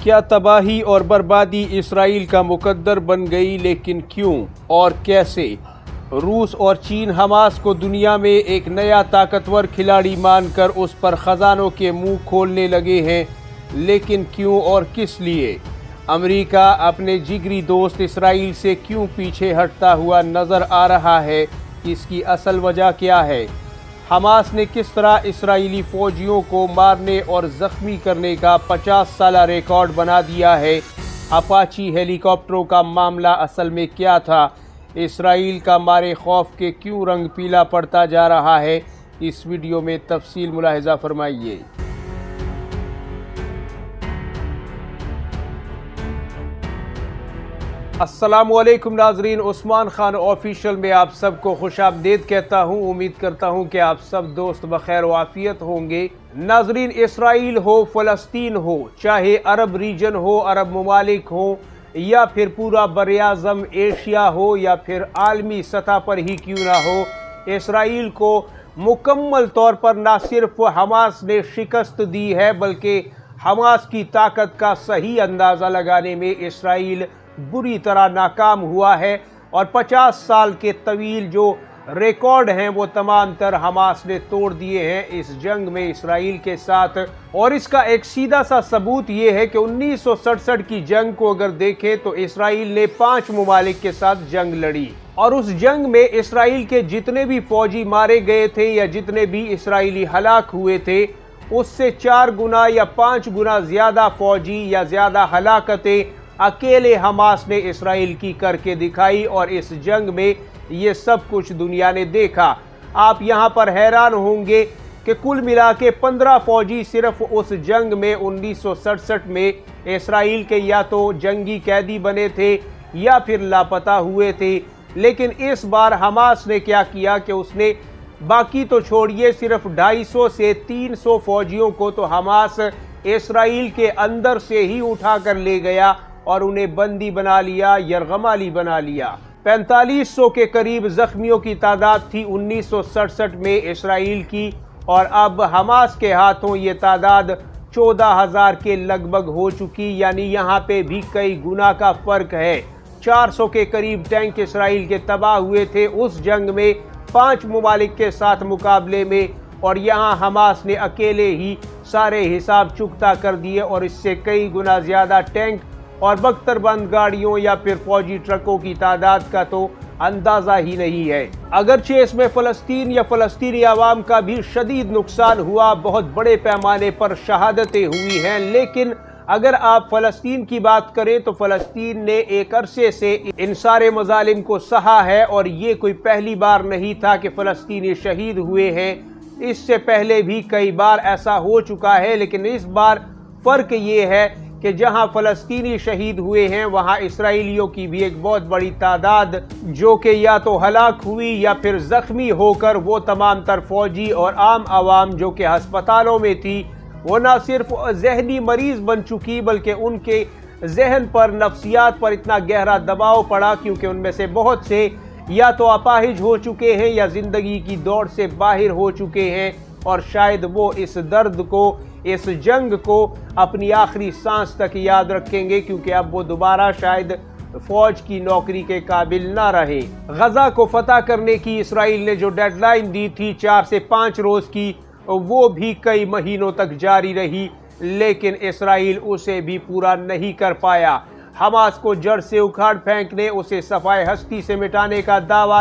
क्या तबाही और बर्बादी इसराइल का मुकद्दर बन गई, लेकिन क्यों और कैसे? रूस और चीन हमास को दुनिया में एक नया ताकतवर खिलाड़ी मानकर उस पर खजानों के मुंह खोलने लगे हैं, लेकिन क्यों और किस लिए? अमेरिका अपने जिगरी दोस्त इसराइल से क्यों पीछे हटता हुआ नजर आ रहा है? इसकी असल वजह क्या है? हमास ने किस तरह इसराइली फौजियों को मारने और जख्मी करने का 50 साल रिकॉर्ड बना दिया है? अपाची हेलीकॉप्टरों का मामला असल में क्या था? इसराइल का मारे खौफ के क्यों रंग पीला पड़ता जा रहा है? इस वीडियो में तफसील मुलाहिजा फरमाइए। अस्सलामुअलैकुम नाजरीन, उस्मान खान ऑफिशियल में आप सबको खुशामदीद कहता हूँ। उम्मीद करता हूँ कि आप सब दोस्त बखैर वाफियत होंगे। नाजरीन, इसराइल हो, फ़लस्तीन हो, चाहे अरब रीजन हो, अरब ममालिक हो, या फिर पूरा बरआज़म एशिया हो, या फिर आलमी सतह पर ही क्यों ना हो, इसराइल को मुकम्मल तौर पर ना सिर्फ हमास ने शिकस्त दी है, बल्कि हमास की ताकत का सही अंदाज़ा लगाने में इसराइल बुरी तरह नाकाम हुआ है। और 50 साल के तवील जो रिकॉर्ड हैं वो तमाम तर हमास ने तोड़ दिए हैं इस जंग में इसराइल के साथ। और इसका एक सीधा सा सबूत ये है कि 1967 की जंग को अगर देखें तो इसराइल ने 5 ममालिक के साथ जंग लड़ी, और उस जंग में इसराइल के जितने भी फौजी मारे गए थे या जितने भी इसराइली हलाक हुए थे, उससे 4 गुना या 5 गुना ज्यादा फौजी या ज्यादा हलाकतें अकेले हमास ने इसराइल की करके दिखाई। और इस जंग में ये सब कुछ दुनिया ने देखा। आप यहाँ पर हैरान होंगे कि कुल मिला के 15 फौजी सिर्फ उस जंग में 1967 में इसराइल के या तो जंगी कैदी बने थे या फिर लापता हुए थे। लेकिन इस बार हमास ने क्या किया कि उसने बाकी तो छोड़िए, सिर्फ 250 से 300 फौजियों को तो हमास इसराइल के अंदर से ही उठा कर ले गया और उन्हें बंदी बना लिया, यरगमाली बना लिया। 4500 के करीब जख्मियों की तादाद थी 1967 में इसराइल की, और अब हमास के हाथों ये तादाद 14,000 के लगभग हो चुकी, यानी यहाँ पे भी कई गुना का फर्क है। 400 के करीब टैंक इसराइल के तबाह हुए थे उस जंग में 5 ममालिक के साथ मुकाबले में, और यहाँ हमास ने अकेले ही सारे हिसाब चुकता कर दिए और इससे कई गुना ज्यादा टैंक और बख्तरबंद गाड़ियों या फिर फौजी ट्रकों की तादाद का तो अंदाजा ही नहीं है। अगरचे इसमें फ़लस्तीन या फ़लस्तीनी आवाम का भी शदीद नुकसान हुआ, बहुत बड़े पैमाने पर शहादतें हुई हैं, लेकिन अगर आप फ़लस्तीन की बात करें तो फ़लस्तीन ने एक अरसे से इन सारे मजालिम को सहा है, और ये कोई पहली बार नहीं था कि फ़लस्तीनी शहीद हुए हैं। इससे पहले भी कई बार ऐसा हो चुका है, लेकिन इस बार फ़र्क ये है कि जहां फ़लस्तीनी शहीद हुए हैं वहां इसराइलियों की भी एक बहुत बड़ी तादाद जो कि या तो हलाक हुई या फिर जख्मी होकर वो तमाम तर फौजी और आम आवाम जो कि अस्पतालों में थी, वो ना सिर्फ जहनी मरीज बन चुकी बल्कि उनके जहन पर, नफ्सियात पर इतना गहरा दबाव पड़ा, क्योंकि उनमें से बहुत से या तो अपाहिज हो चुके हैं या जिंदगी की दौड़ से बाहर हो चुके हैं, और शायद वो इस दर्द को, इस जंग को अपनी आखिरी सांस तक याद रखेंगे, क्योंकि अब वो दोबारा शायद फौज की नौकरी के काबिल ना रहे। गजा को फतह करने की इसराइल ने जो डेडलाइन दी थी 4 से 5 रोज की, वो भी कई महीनों तक जारी रही, लेकिन इसराइल उसे भी पूरा नहीं कर पाया। हमास को जड़ से उखाड़ फेंकने, उसे सफाए हस्ती से मिटाने का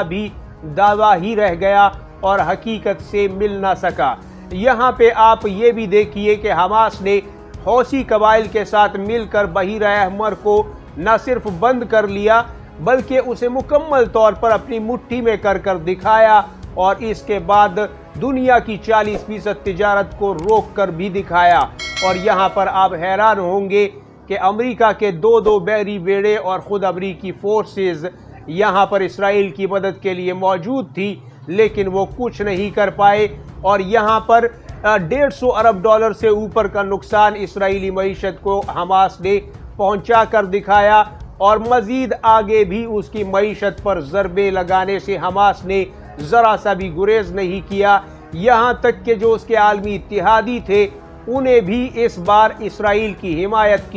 दावा ही रह गया और हकीकत से मिल ना सका। यहाँ पे आप ये भी देखिए कि हमास ने हौसी कबाइल के साथ मिलकर बहीर अहमर को न सिर्फ बंद कर लिया बल्कि उसे मुकम्मल तौर पर अपनी मुट्ठी में कर दिखाया, और इसके बाद दुनिया की 40% तिजारत को रोक कर भी दिखाया। और यहाँ पर आप हैरान होंगे कि अमेरिका के 2 बहरी बेड़े और ख़ुद अमेरिकी फोर्सेस यहाँ पर इसराइल की मदद के लिए मौजूद थी, लेकिन वो कुछ नहीं कर पाए। और यहाँ पर 150 अरब डॉलर से ऊपर का नुकसान इसराइली मईशत को हमास ने पहुँचा कर दिखाया, और मज़ीद आगे भी उसकी मईशत पर ज़रबे लगाने से हमास ने ज़रा सा भी गुरेज नहीं किया। यहाँ तक कि जो उसके आलमी इत्तिहादी थे उन्हें भी इस बार इसराइल की हिमायत की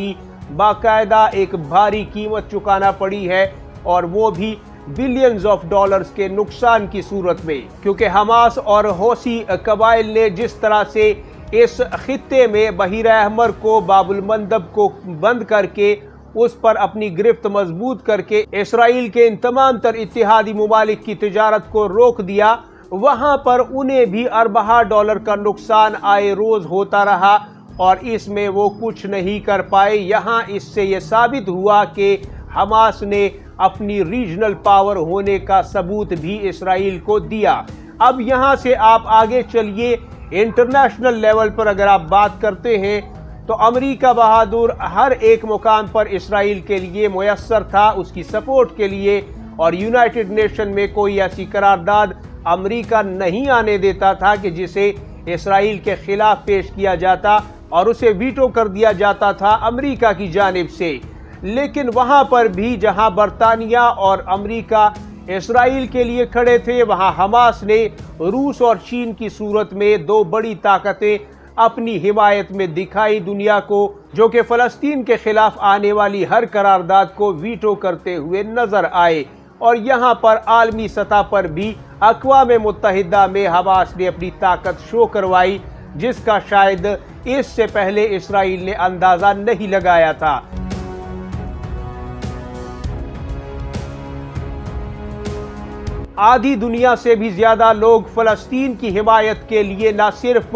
बाकायदा एक भारी कीमत चुकाना पड़ी है, और वो भी बिलियंस ऑफ डॉलर्स के नुकसान की सूरत में, क्योंकि हमास और हौसी कबाइल ने जिस तरह से इस खित्ते में बहीरा अहमर को, बाबुल मंदब को बंद करके उस पर अपनी गिरफ्त मजबूत करके इसराइल के इन तमाम तर इत्तेहादी मुमालिक की तिजारत को रोक दिया, वहां पर उन्हें भी अरबा डॉलर का नुकसान आए रोज होता रहा और इसमें वो कुछ नहीं कर पाए। यहाँ इससे ये साबित हुआ कि हमास ने अपनी रीजनल पावर होने का सबूत भी इसराइल को दिया। अब यहाँ से आप आगे चलिए, इंटरनेशनल लेवल पर अगर आप बात करते हैं तो अमेरिका बहादुर हर एक मुकाम पर इसराइल के लिए मुयस्सर था, उसकी सपोर्ट के लिए, और यूनाइटेड नेशन में कोई ऐसी करारदाद अमेरिका नहीं आने देता था कि जिसे इसराइल के खिलाफ पेश किया जाता और उसे वीटो कर दिया जाता था अमेरिका की जानिब से। लेकिन वहां पर भी जहां बरतानिया और अमेरिका इसराइल के लिए खड़े थे, वहां हमास ने रूस और चीन की सूरत में दो बड़ी ताकतें अपनी हिमायत में दिखाई दुनिया को, जो कि फ़लस्तीन के खिलाफ आने वाली हर करारदाद को वीटो करते हुए नजर आए। और यहाँ पर आलमी सतह पर भी अक़वाम मुत्तहिदा में हमास ने अपनी ताकत शो करवाई, जिसका शायद इससे पहले इसराइल ने अंदाजा नहीं लगाया था। आधी दुनिया से भी ज्यादा लोग फ़लस्तीन की हिमायत के लिए न सिर्फ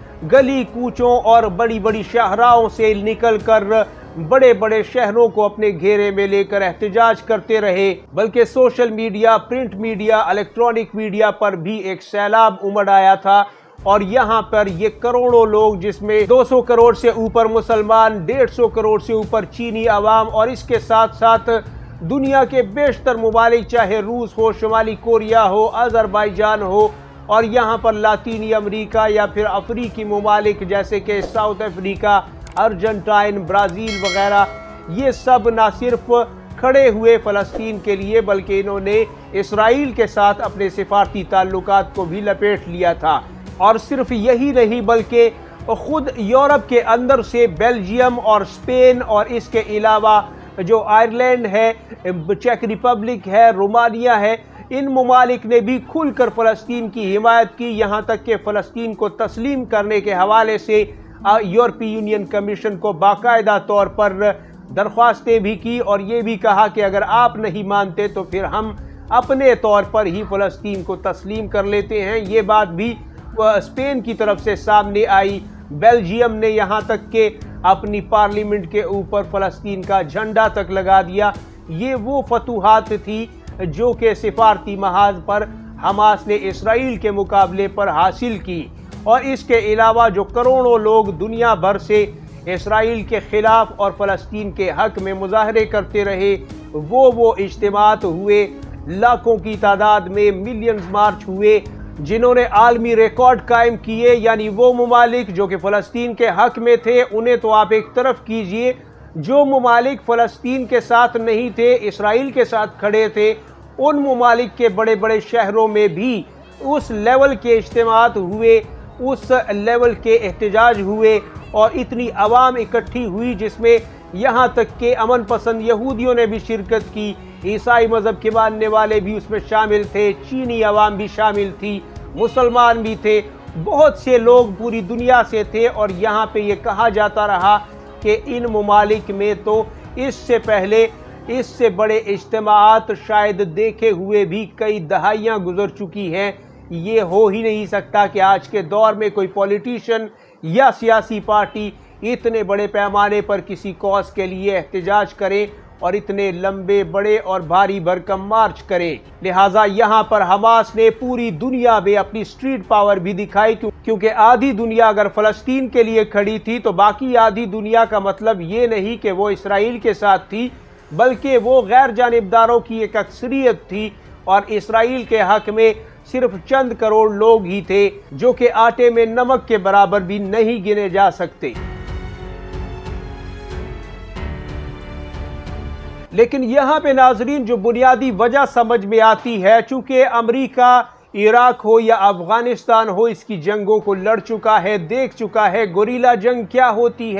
गली कूचों और बड़ी बड़ी शाहराओं से निकलकर बड़े बड़े शहरों को अपने घेरे में लेकर एहतजाज करते रहे, बल्कि social media, print media, electronic media पर भी एक सैलाब उमड़ आया था। और यहाँ पर ये करोड़ों लोग, जिसमें 200 करोड़ से ऊपर मुसलमान, 150 करोड़ से ऊपर चीनी अवाम, और इसके साथ साथ दुनिया के बेशतर मुमालिक, चाहे रूस हो, शुमाली कोरिया हो, अजरबैजान हो, और यहाँ पर लातीनी अमेरिका या फिर अफ्रीकी मुमालिक जैसे कि साउथ अफ्रीका, अर्जेंटाइन, ब्राज़ील वगैरह, ये सब ना सिर्फ खड़े हुए फ़लस्तीन के लिए, बल्कि इन्होंने इसराइल के साथ अपने सिफारती ताल्लुकात को भी लपेट लिया था। और सिर्फ यही नहीं, बल्कि खुद यूरोप के अंदर से बेल्जियम और स्पेन और इसके अलावा जो आयरलैंड है, चेक रिपब्लिक है, रोमानिया है, इन मुमालिक ने भी खुलकर फ़लस्तीन की हिमायत की। यहाँ तक कि फ़लस्तीन को तस्लीम करने के हवाले से यूरोपीय यूनियन कमीशन को बाकायदा तौर पर दरख्वास्तें भी की और ये भी कहा कि अगर आप नहीं मानते तो फिर हम अपने तौर पर ही फ़लस्तीन को तस्लीम कर लेते हैं। ये बात भी स्पेन की तरफ से सामने आई। बेल्जियम ने यहाँ तक कि अपनी पार्लियामेंट के ऊपर फ़लस्तीन का झंडा तक लगा दिया। ये वो फतूहात थी जो कि सिफारती महाज पर हमास ने इसराइल के मुकाबले पर हासिल की। और इसके अलावा जो करोड़ों लोग दुनिया भर से इसराइल के खिलाफ और फ़लस्तीन के हक में मुजाहरे करते रहे, वो इज्तिमात हुए, लाखों की तादाद में मिलियंस मार्च हुए, जिन्होंने आलमी रिकॉर्ड कायम किए। यानी वो मुमालिक जो कि फ़लस्तीन के हक में थे, उन्हें तो आप एक तरफ कीजिए, जो मुमालिक फ़लस्तीन के साथ नहीं थे, इसराइल के साथ खड़े थे, उन मुमालिक के बड़े बड़े शहरों में भी उस लेवल के इज्तिमात हुए, उस लेवल के एहतजाज हुए और इतनी आवाम इकट्ठी हुई, जिसमें यहाँ तक के अमन पसंद यहूदियों ने भी शिरकत की, ईसाई मज़हब के मानने वाले भी उसमें शामिल थे, चीनी आवाम भी शामिल थी, मुसलमान भी थे, बहुत से लोग पूरी दुनिया से थे। और यहाँ पे ये कहा जाता रहा कि इन मुमालिक में तो इससे पहले इससे बड़े इज्तिमात शायद देखे हुए भी कई दहाइयाँ गुजर चुकी हैं। ये हो ही नहीं सकता कि आज के दौर में कोई पॉलिटिशियन या सियासी पार्टी इतने बड़े पैमाने पर किसी कॉज के लिए एहतजाज करे और इतने लंबे, बड़े और भारी भरकम मार्च करे। लिहाजा यहाँ पर हमास ने पूरी दुनिया में अपनी स्ट्रीट पावर भी दिखाई, क्योंकि आधी दुनिया अगर फ़लस्तीन के लिए खड़ी थी तो बाकी आधी दुनिया का मतलब ये नहीं कि वो इसराइल के साथ थी, बल्कि वो गैर जानिबदारों की एक अक्सरियत थी। और इसराइल के हक में सिर्फ चंद करोड़ लोग ही थे जो कि आटे में नमक के बराबर भी नहीं गिने जा सकते। लेकिन यहाँ पे नाजरीन जो बुनियादी वजह समझ में आती है, चूंकि अमेरिका इराक हो या अफगानिस्तान हो, इसकी जंगों को लड़ चुका है, देख चुका है गुरीला जंग क्या होती है,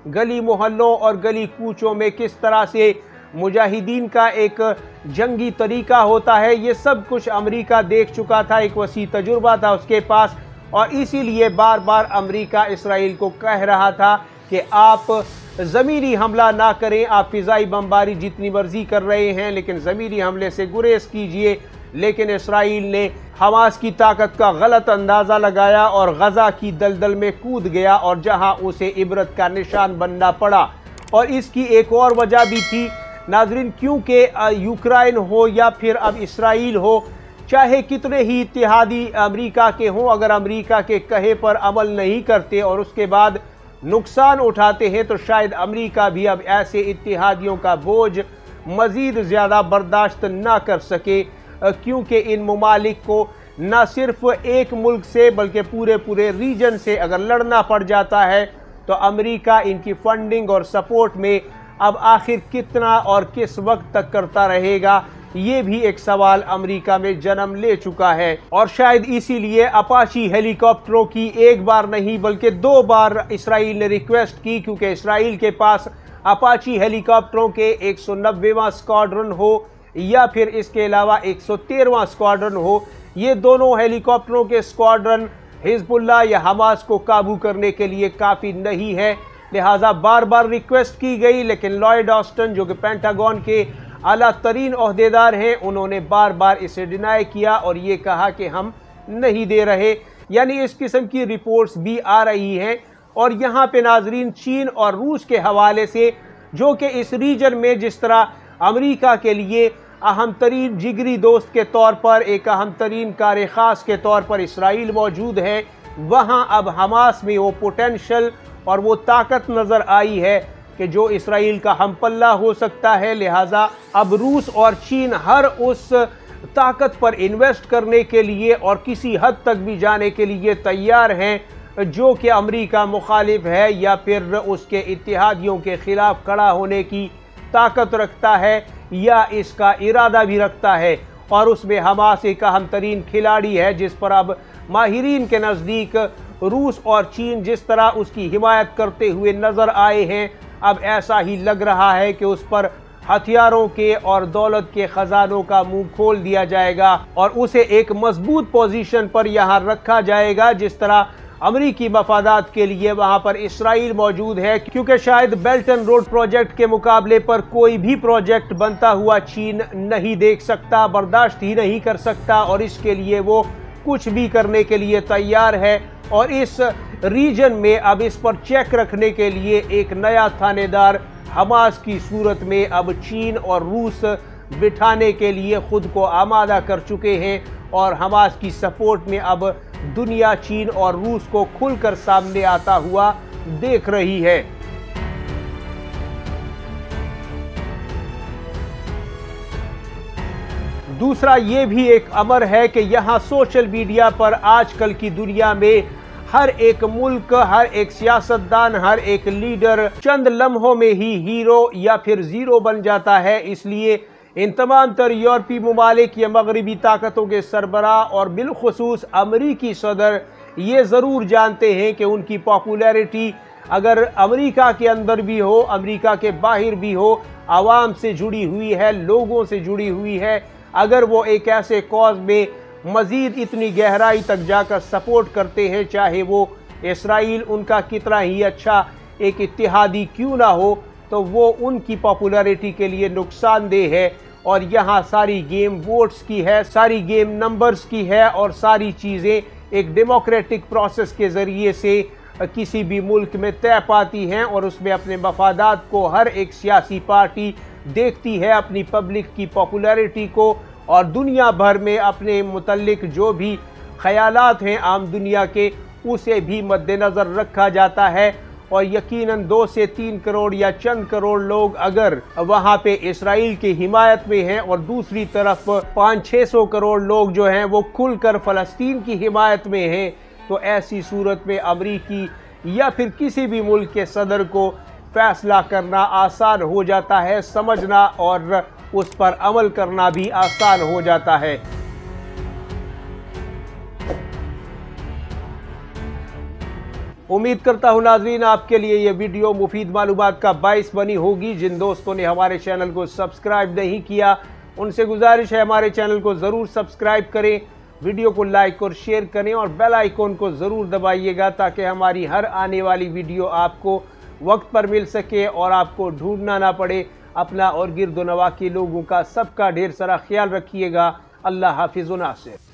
गली मोहल्लों और गली कूचों में किस तरह से मुजाहिदीन का एक जंगी तरीका होता है, ये सब कुछ अमेरिका देख चुका था, एक वसी तजुर्बा था उसके पास। और इसीलिए बार बार अमेरिका इसराइल को कह रहा था कि आप ज़मीनी हमला ना करें, आप फ़िज़ाई बमबारी जितनी मर्जी कर रहे हैं लेकिन ज़मीनी हमले से गुरेज कीजिए। लेकिन इसराइल ने हमास की ताकत का गलत अंदाज़ा लगाया और गज़ा की दलदल में कूद गया और जहां उसे इबरत का निशान बनना पड़ा। और इसकी एक और वजह भी थी नाज़रीन, क्योंकि यूक्रेन हो या फिर अब इसराइल हो, चाहे कितने ही इत्तेहादी अमेरिका के हों, अगर अमेरिका के कहे पर अमल नहीं करते और उसके बाद नुकसान उठाते हैं तो शायद अमेरिका भी अब ऐसे इत्तेहादियों का बोझ मज़ीद ज़्यादा बर्दाश्त ना कर सके, क्योंकि इन ममालिक को न सिर्फ एक मुल्क से बल्कि पूरे रीजन से अगर लड़ना पड़ जाता है तो अमेरिका इनकी फंडिंग और सपोर्ट में अब आखिर कितना और किस वक्त तक करता रहेगा, ये भी एक सवाल अमेरिका में जन्म ले चुका है। और शायद इसीलिए अपाची हेलीकॉप्टरों की एक बार नहीं बल्कि 2 बार इसराइल ने रिक्वेस्ट की, क्योंकि इसराइल के पास अपाची हेलीकॉप्टरों के 190वां स्क्वाड्रन हो या फिर इसके अलावा 113वां स्क्वाड्रन हो, ये दोनों हेलीकॉप्टरों के स्क्वाड्रन हिजबुल्लाह या हमास को काबू करने के लिए काफ़ी नहीं है। लिहाजा बार बार रिक्वेस्ट की गई, लेकिन लॉयड ऑस्टिन जो कि पेंटागन के आला तरीन ओहदेदार हैं, उन्होंने बार बार इसे डिनाई किया और ये कहा कि हम नहीं दे रहे। यानी इस किस्म की रिपोर्ट्स भी आ रही हैं। और यहाँ पे नाजरीन चीन और रूस के हवाले से, जो कि इस रीजन में जिस तरह अमेरिका के लिए अहम तरीन जिगरी दोस्त के तौर पर, एक अहम तरीन कार ख़ास के तौर पर इसराइल मौजूद है, वहाँ अब हमास में वो पोटेंशल और वो ताकत नज़र आई है कि जो इसराइल का हम पल्ला हो सकता है। लिहाजा अब रूस और चीन हर उस ताकत पर इन्वेस्ट करने के लिए और किसी हद तक भी जाने के लिए तैयार हैं जो कि अमेरिका मुखालिफ है या फिर उसके इत्तेहादियों के खिलाफ खड़ा होने की ताकत रखता है या इसका इरादा भी रखता है। और उसमें हमास एक अहम तरीन खिलाड़ी है जिस पर अब माहिरीन के नज़दीक रूस और चीन जिस तरह उसकी हिमायत करते हुए नज़र आए हैं, अब ऐसा ही लग रहा है कि उस पर हथियारों के और दौलत के खजानों का मुंह खोल दिया जाएगा और उसे एक मजबूत पोजीशन पर यहाँ रखा जाएगा जिस तरह अमरीकी मफादात के लिए वहाँ पर इसराइल मौजूद है। क्योंकि शायद बेल्ट एंड रोड प्रोजेक्ट के मुकाबले पर कोई भी प्रोजेक्ट बनता हुआ चीन नहीं देख सकता, बर्दाश्त ही नहीं कर सकता और इसके लिए वो कुछ भी करने के लिए तैयार है। और इस रीजन में अब इस पर चेक रखने के लिए एक नया थानेदार हमास की सूरत में अब चीन और रूस बिठाने के लिए खुद को आमादा कर चुके हैं और हमास की सपोर्ट में अब दुनिया चीन और रूस को खुलकर सामने आता हुआ देख रही है। दूसरा ये भी एक अमर है कि यहाँ सोशल मीडिया पर आजकल की दुनिया में हर एक मुल्क, हर एक सियासतदान, हर एक लीडर चंद लम्हों में ही हीरो या फिर जीरो बन जाता है। इसलिए इन तमाम तर यूरोपीय ममालिक या मगरबी ताकतों के सरबराह और बिलखुसूस अमरीकी सदर ये ज़रूर जानते हैं कि उनकी पॉपुलैरिटी अगर अमेरिका के अंदर भी हो, अमेरिका के बाहर भी हो, आवाम से जुड़ी हुई है, लोगों से जुड़ी हुई है। अगर वो एक ऐसे कॉज में मज़ीद इतनी गहराई तक जाकर सपोर्ट करते हैं, चाहे वो इसराइल उनका कितना ही अच्छा एक इत्तेहादी क्यों ना हो, तो वो उनकी पॉपुलैरिटी के लिए नुकसानदेह है। और यहाँ सारी गेम वोट्स की है, सारी गेम नंबर्स की है और सारी चीज़ें एक डेमोक्रेटिक प्रोसेस के ज़रिए से किसी भी मुल्क में तय पाती हैं और उसमें अपने मफादात को हर एक सियासी पार्टी देखती है, अपनी पब्लिक की पॉपुलैरिटी को, और दुनिया भर में अपने मुतल्लिक जो भी ख्यालात हैं आम दुनिया के उसे भी मद्देनज़र रखा जाता है। और यकीनन 2 से 3 करोड़ या चंद करोड़ लोग अगर वहाँ पे इसराइल की हिमायत में हैं और दूसरी तरफ 500-600 करोड़ लोग जो हैं वो खुलकर फ़लस्तीन की हिमायत में हैं, तो ऐसी सूरत में अमरीकी या फिर किसी भी मुल्क के सदर को फैसला करना आसान हो जाता है, समझना और उस पर अमल करना भी आसान हो जाता है। उम्मीद करता हूँ नाजरीन आपके लिए ये वीडियो मुफीद मालूमात का बाइस बनी होगी। जिन दोस्तों ने हमारे चैनल को सब्सक्राइब नहीं किया उनसे गुजारिश है हमारे चैनल को ज़रूर सब्सक्राइब करें, वीडियो को लाइक और शेयर करें और बेल आइकॉन को ज़रूर दबाइएगा ताकि हमारी हर आने वाली वीडियो आपको वक्त पर मिल सके और आपको ढूंढना ना पड़े। अपना और गिरदो नवा के लोगों का सबका ढेर सारा ख्याल रखिएगा। अल्लाह हाफिज़ व नासिर।